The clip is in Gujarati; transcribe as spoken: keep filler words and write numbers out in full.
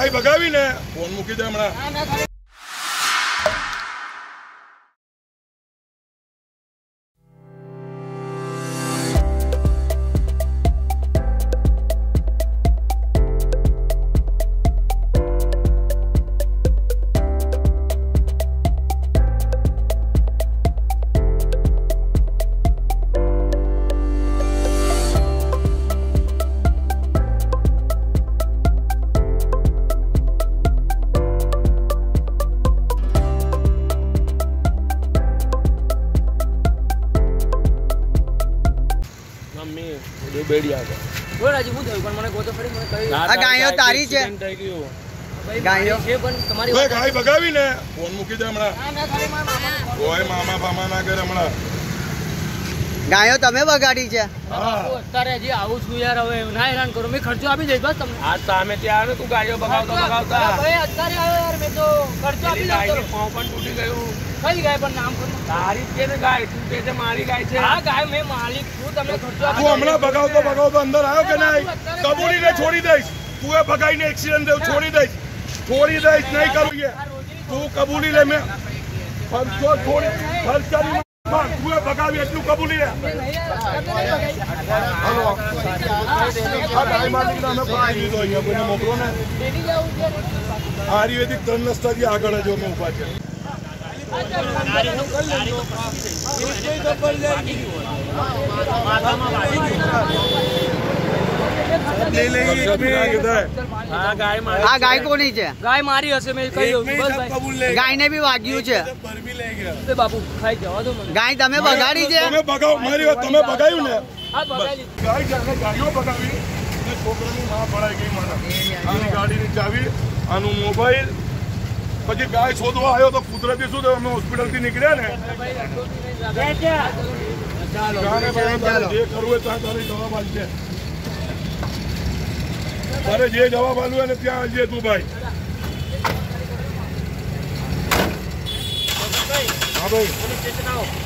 ગાય ભગાવી ને ફોન મૂકી દે હમણાં તારી છે ગાયો છે પણ તમારી ગાય ભગાવી ને ફોન મૂકી દે હમણાં કોઈ મામા બામા ના કરે હમણાં ગાયો તમે બગાડી છે અત્યારે હજી આવું છું યાર હવે ના હેરાન કરો મેં ખર્ચો આપી દઈશ બસ તમને આ સામે ત્યાં તું ગાયો બગાવતા બગાવતા ભાઈ અત્યારે આવ્યો યાર મેં તો ખર્ચો આપી દઈશ પાઉં પણ તૂટી ગયું કઈ ગાય પણ નામ કરો તારી છે ને ગાય તું કે છે મારી ગાય છે હા ગાય મેં માલિક છું તમને ખર્ચો આપી તું હમણાં ભગાવતો ભગાવતો અંદર આવ્યો કે નહીં કબૂલીને છોડી દઈશ તું એ ભગાઈને એક્સિડન્ટ થયો છોડી દઈશ છોડી દઈશ નહીં કરું તું કબૂલી લે મેં ખર્ચો છોડી ખર્ચાની તું એ ભગાવી એટલું કબૂલી લે હાલો આ ગાય માલિકને અમે પકડી લીધો અહીંયા કોઈને મોકલો ને આયુર્વેદિક ત્રણ રસ્તાથી આગળ જ અમે ઉભા છે આ ગાય કોની છે ગાય મારી હશે મેં કહ્યું ગાય ને બી વાગ્યું છે બાપુ ખાઈ જવા દો મને ગાય તમે બગાડી છે તમે બગાવ મારી વાત તમે બગાવ્યું ને હા બગાડી ગાય જાણે ગાયો બગાવી ને છોકરાની માં પડાઈ ગઈ મને આની ગાડીની ચાવી આનું મોબાઈલ પછી ગાય શોધવા આવ્યો તો કુદરતી શું અમે હોસ્પિટલ થી નીકળ્યા ને જે કરવું હોય ત્યાં તારી જવાબ આપજે તારે જે જવાબ આલ્યો હોય ને ત્યાં આવજે તું ભાઈ હા ભાઈ